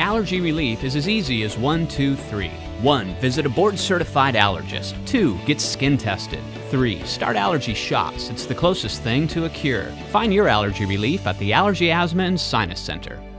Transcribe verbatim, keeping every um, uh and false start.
allergy relief is as easy as one, two, three. one. Visit a board-certified allergist. two. Get skin tested. three. Start allergy shots. It's the closest thing to a cure. Find your allergy relief at the Allergy, Asthma, and Sinus Center.